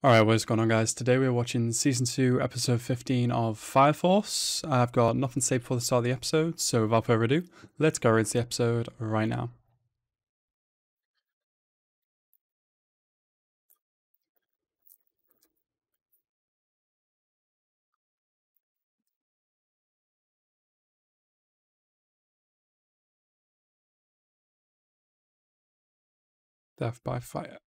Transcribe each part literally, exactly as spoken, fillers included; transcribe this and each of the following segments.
Alright, what's going on, guys? Today we're watching Season two, Episode fifteen of Fire Force. I've got nothing to say before the start of the episode, so without further ado, let's go into the episode right now. Death by fire.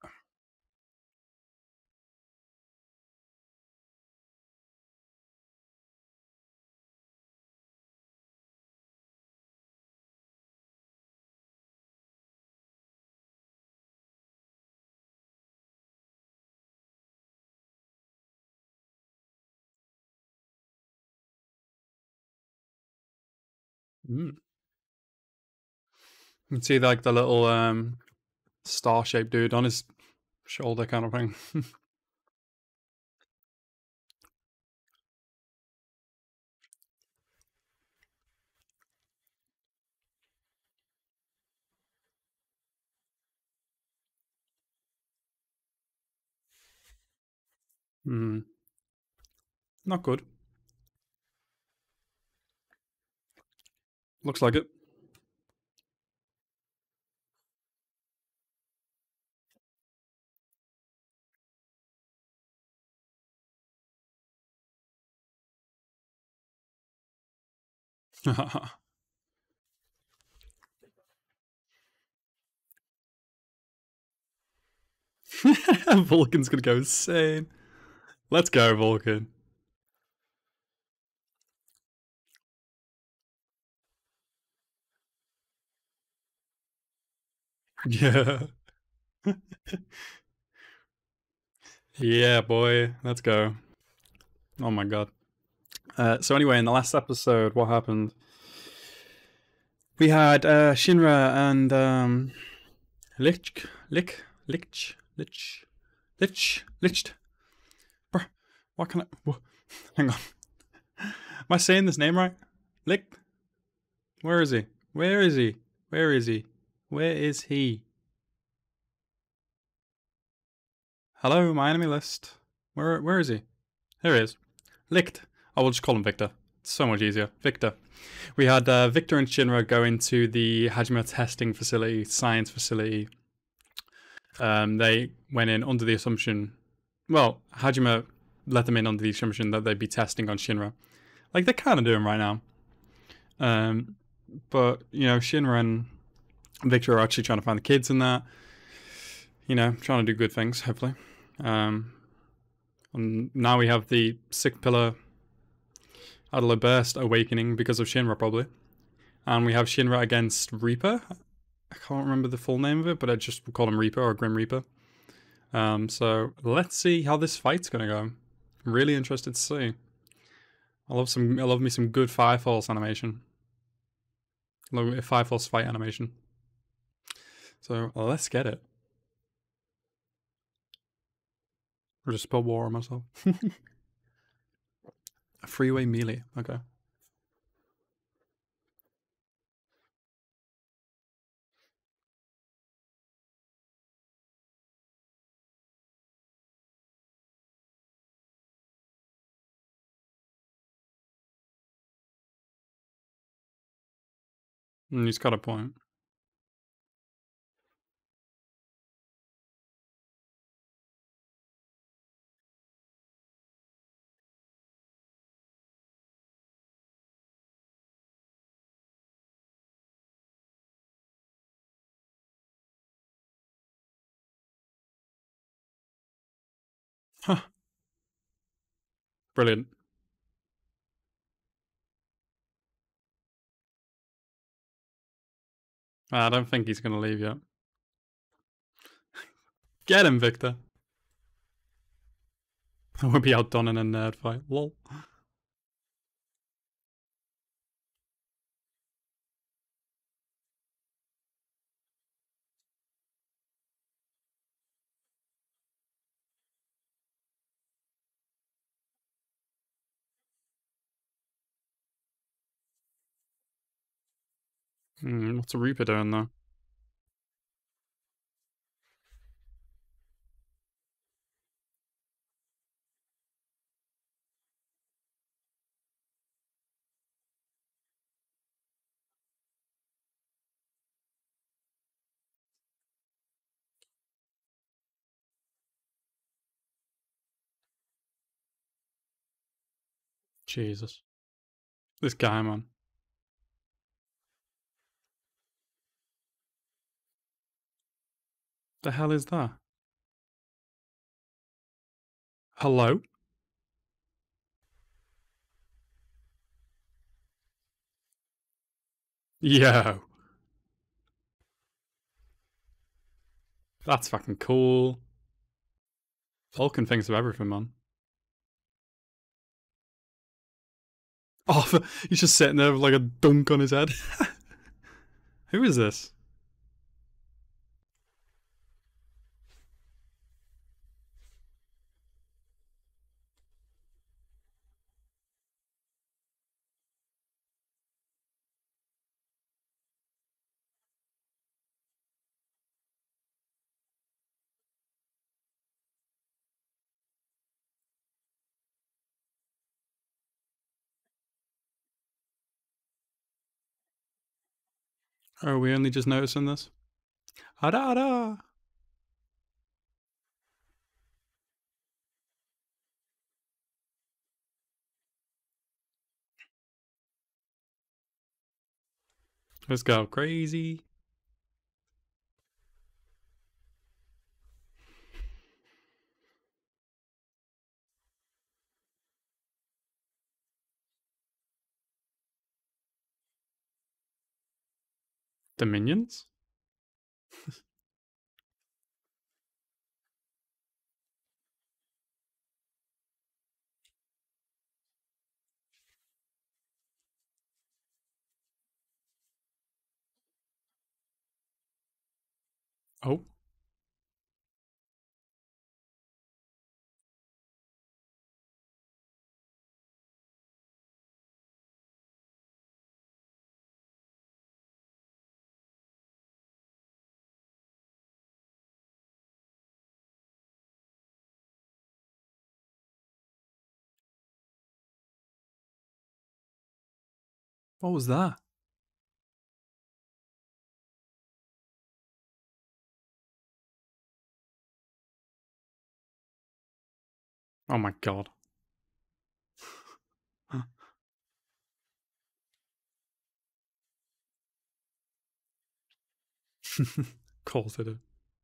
Mm. You can see like the little um, star-shaped dude on his shoulder kind of thing. Hmm. Not good. Looks like it. Vulcan's gonna go insane. Let's go, Vulcan. Yeah. Yeah, boy. Let's go. Oh my god. Uh, so anyway, in the last episode, what happened? We had uh, Shinra and um, Lich, Lich, Lich, Lich, Lich, Liched. Bruh, what can I? Whoa, hang on. Am I saying this name right? Lich. Where is he? Where is he? Where is he? Where is he? Hello, my enemy list. Where where is he? There he is. Licht. I will just call him Victor. It's so much easier. Victor. We had uh, Victor and Shinra go into the Hajime testing facility, science facility. Um, they went in under the assumption, well, Hajime let them in under the assumption that they'd be testing on Shinra. Like they're kind of doing right now. Um, but, you know, Shinra and Victor are actually trying to find the kids in that. You know, trying to do good things, hopefully. Um, and now we have the sixth pillar Adler Burst awakening because of Shinra, probably. And we have Shinra against Reaper. I can't remember the full name of it, but I just call him Reaper or Grim Reaper. Um, so let's see how this fight's gonna go. I'm really interested to see. I love some. I love me some good Fire Force animation. I love a Fire Force fight animation. So let's get it. Or just spell war on myself. A freeway melee. Okay. Mm, he's got a point. Huh. Brilliant. I don't think he's gonna leave yet. Get him, Victor. I won't be outdone in a nerd fight. Lol. Mm, what's a Reaper doing though? Jesus. This guy, man. The hell is that? Hello? Yo. That's fucking cool. Vulcan thinks of everything, man. Oh, he's just sitting there with like a dunk on his head. Who is this? Or are we only just noticing this? Ada. Let's go crazy. Dominions? Oh. What was that? Oh my god. Of course it is.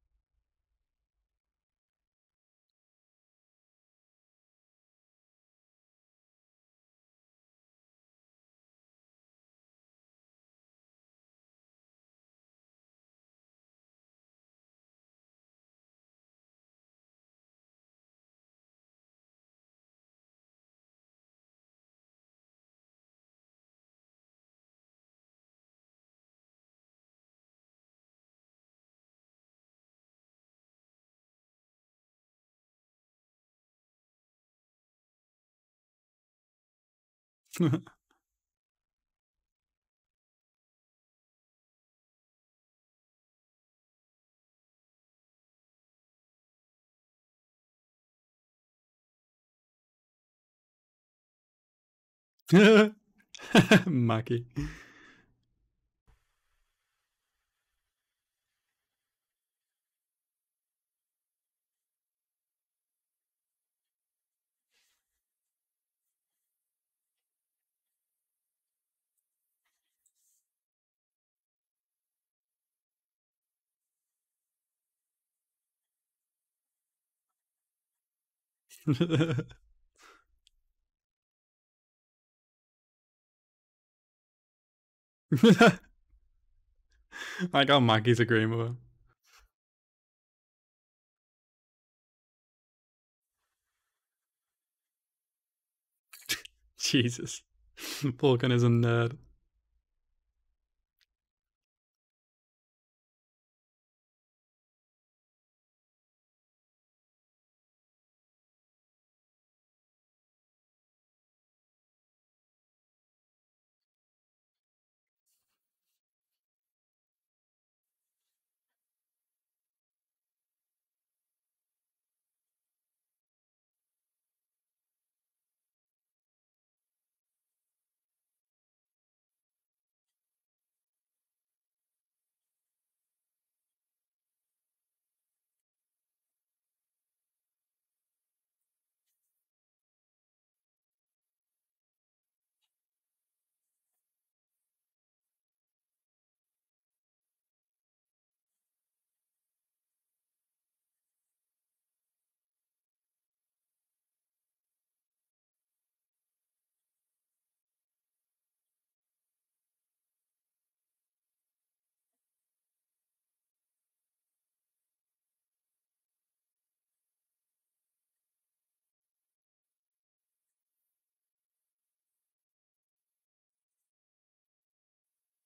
Maggie. Like how Maggie's agreeing with him. Jesus. Vulcan is a nerd.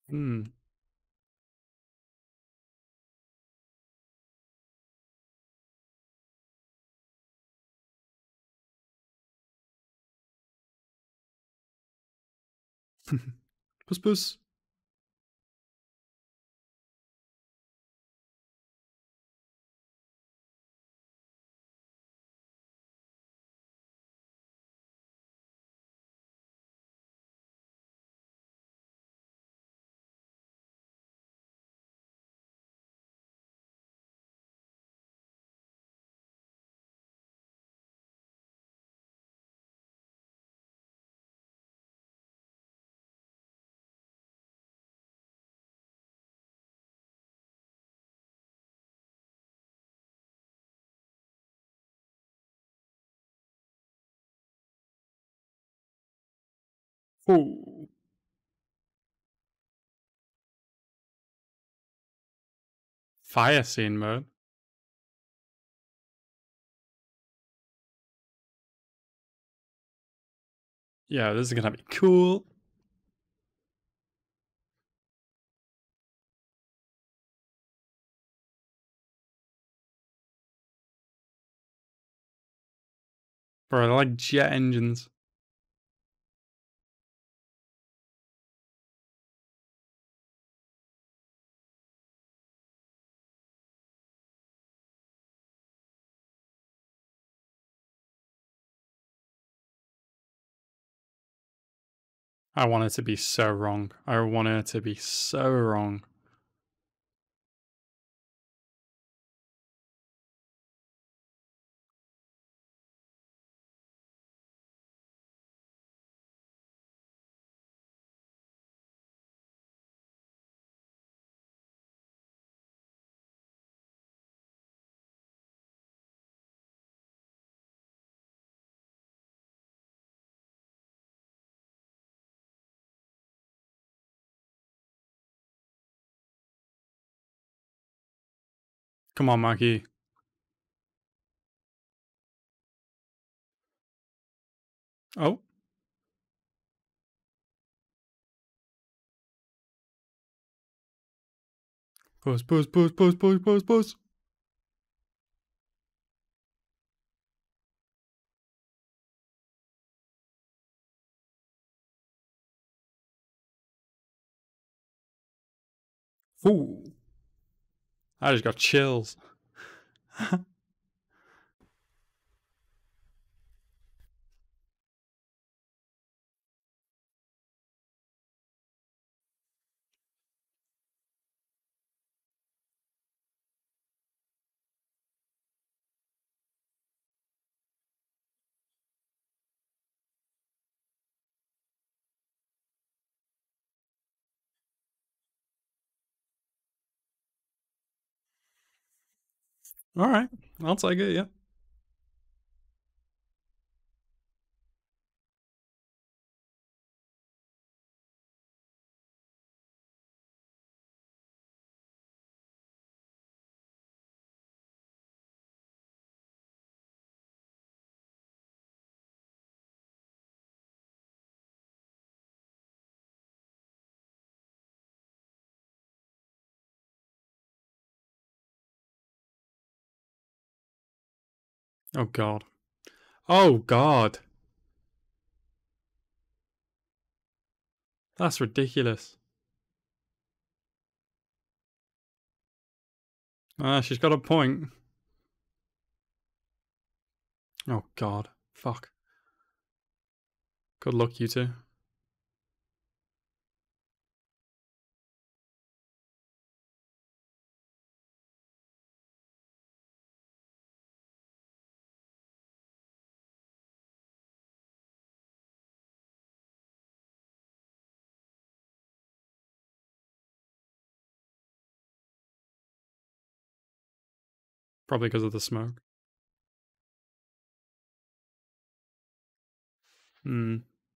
Hmm. Puss puss. Oh. Fire scene mode. Yeah, this is gonna be cool. Bro, they're like jet engines. I want it to be so wrong. I want it to be so wrong. Come on, Mikey. Oh. Puss, puss, puss, puss, puss, puss, puss. Ooh. I just got chills. Alright. I'll take it, yeah. Oh god. Oh god. That's ridiculous. Ah, uh, she's got a point. Oh god. Fuck. Good luck, you two. Probably because of the smoke. Hmm.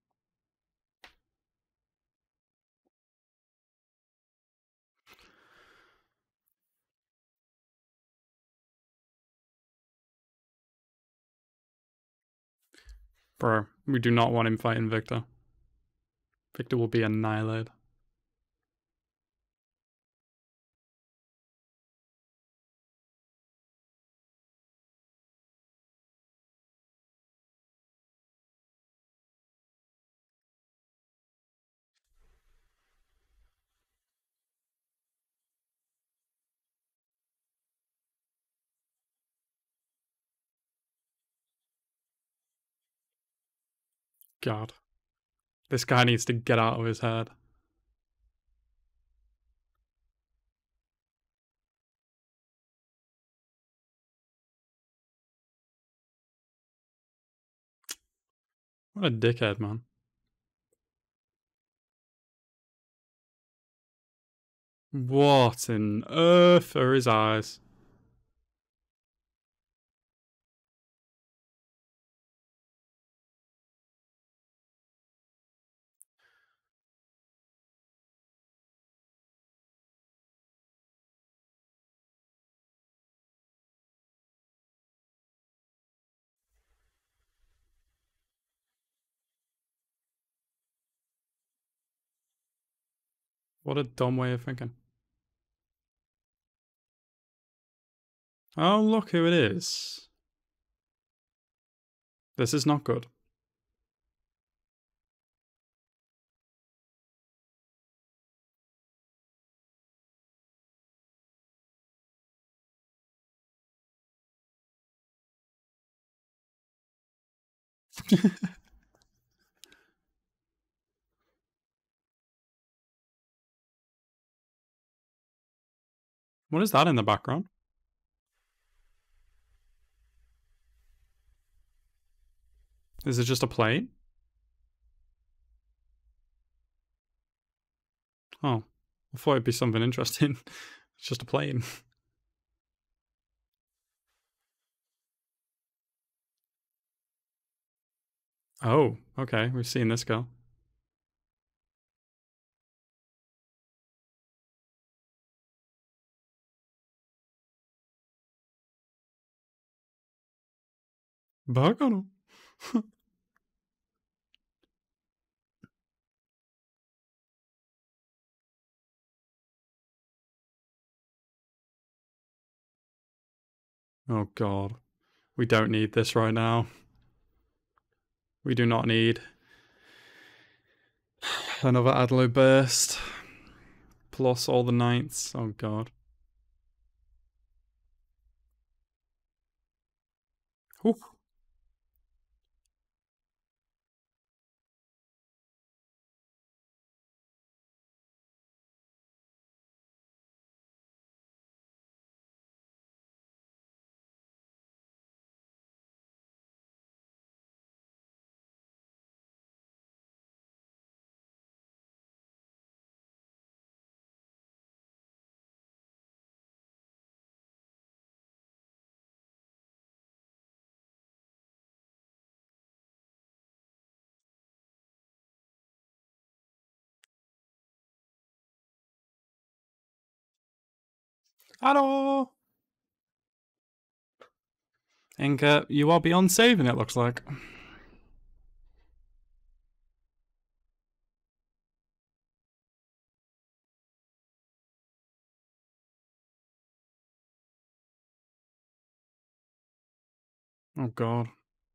Bro, we do not want him fighting Victor. Victor will be annihilated. God. This guy needs to get out of his head. What a dickhead, man. What in earth are his eyes? What a dumb way of thinking. Oh, look who it is. This is not good. What is that in the background? Is it just a plane? Oh, I thought it'd be something interesting. It's just a plane. Oh, okay. We've seen this girl. Bacano. Oh god. We don't need this right now. We do not need another Adlo burst. Plus all the knights. Oh god. Whew. Hello! Inka, you are beyond saving, it looks like. Oh god.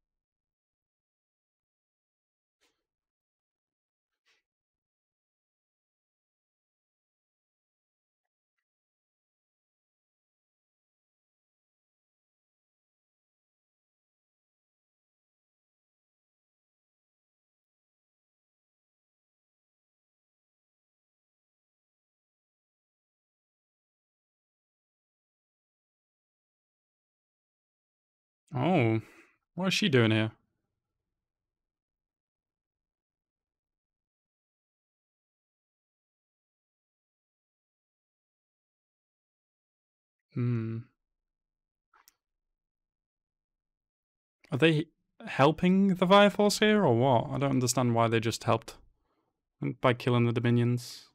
Oh. What is she doing here? Hmm. Are they helping the Fire Force here, or what? I don't understand why they just helped by killing the Dominions.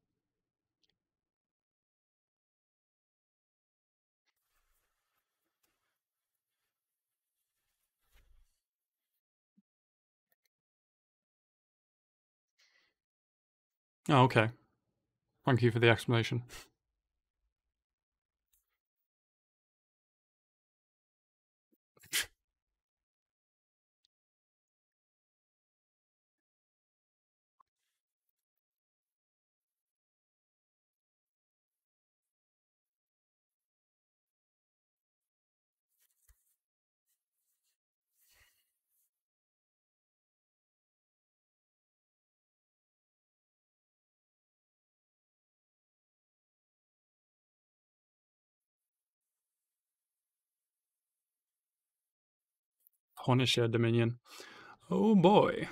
Oh, okay. Thank you for the explanation. Punisher Dominion. Oh boy.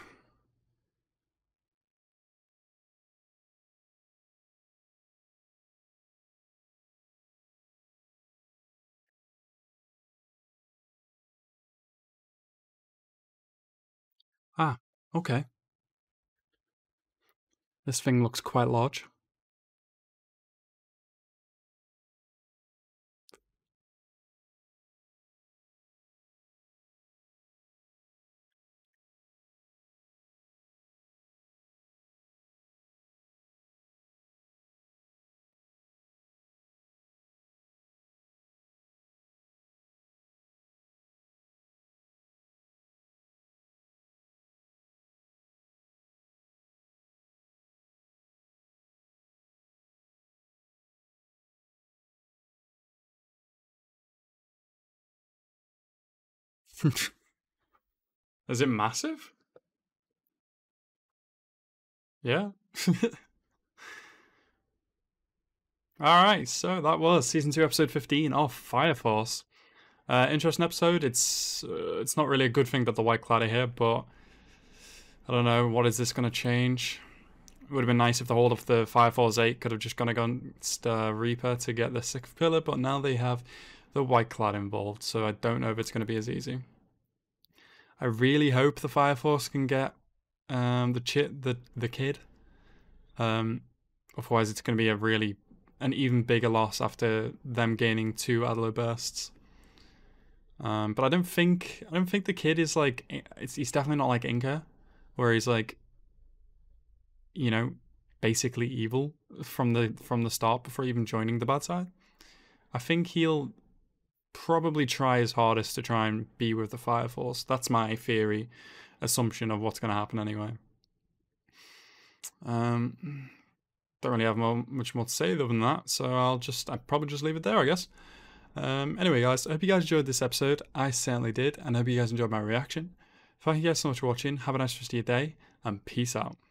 Ah, okay. This thing looks quite large. Is it massive? Yeah. Alright, so that was season two, episode fifteen of Fire Force. Uh, interesting episode. It's uh, it's not really a good thing that the White Clad are here, but I don't know, what is this going to change? It would have been nice if the whole of the Fire Force eight could have just gone against uh, Reaper to get the sixth pillar, but now they have the White Clad involved, so I don't know if it's going to be as easy. I really hope the Fire Force can get um, the chit the the kid. Um, otherwise, it's going to be a really an even bigger loss after them gaining two Adlo bursts. Um, but I don't think I don't think the kid is like it's, he's definitely not like Inca, where he's like, you know, basically evil from the from the start before even joining the bad side. I think he'll probably try his hardest to try and be with the Fire Force. That's my theory, assumption of what's going to happen anyway. Um, don't really have more, much more to say other than that, so I'll just I'll probably just leave it there, I guess. Um, anyway, guys, I hope you guys enjoyed this episode. I certainly did, and I hope you guys enjoyed my reaction. Thank you guys so much for watching. Have a nice rest of your day, and peace out.